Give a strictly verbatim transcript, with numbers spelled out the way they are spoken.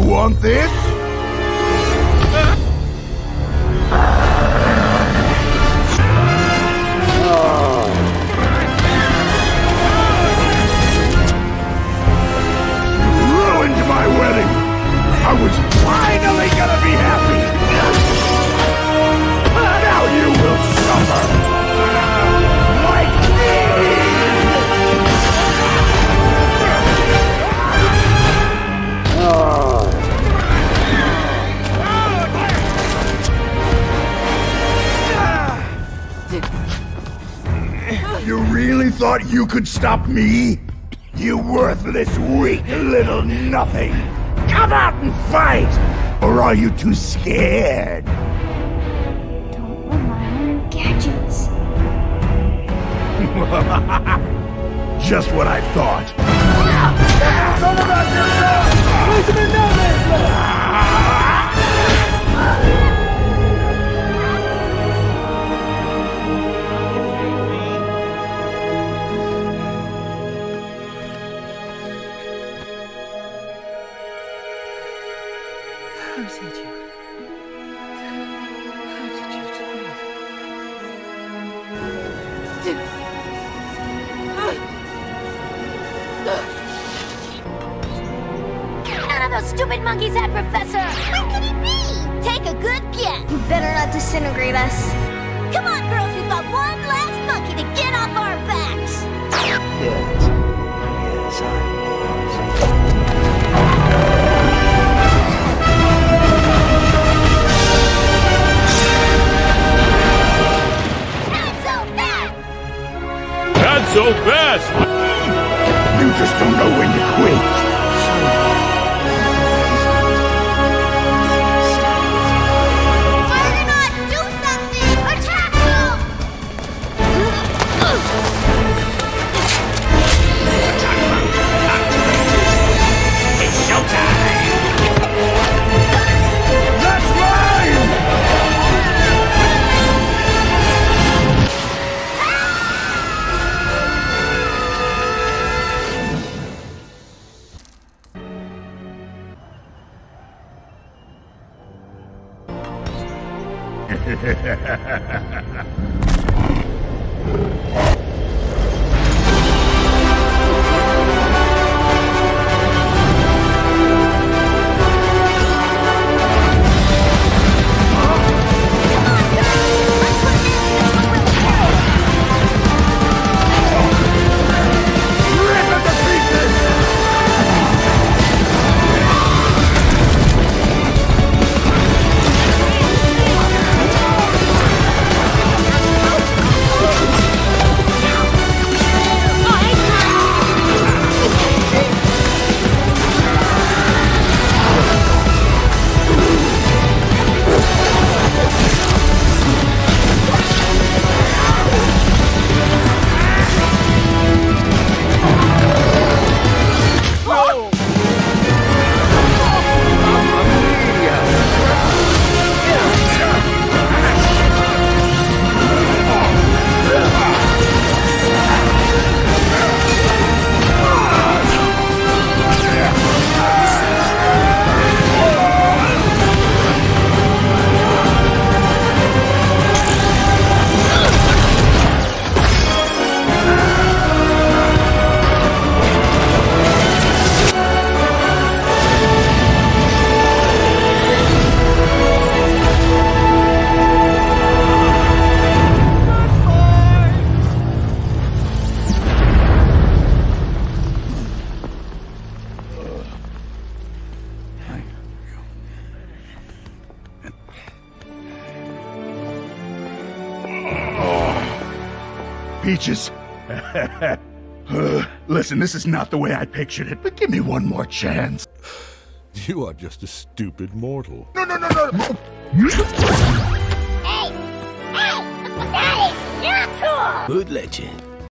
want this? Ruined my wedding! I was finally gonna be happy! Now you will suffer! Like me! You really thought you could stop me? You worthless, weak little nothing! Come out and fight! Or are you too scared? Don't rely on gadgets. Just what I thought. All about yourself! Place him in no man's land! How did you? How did you do it? None of those stupid monkeys had Professor! Where could he be? Take a good guess! You better not disintegrate us. Come on, girls, we've got one last monkey to get off our backs! Yes. Yes, I was. Not so fast! You just don't know when to quit. Argonaut, do something! Attack them! It's showtime! That's mine! Peaches. Listen, this is not the way I pictured it, but give me one more chance. You are just a stupid mortal. No, no, no, no! Hey! Hey! That is not cool! Good legend.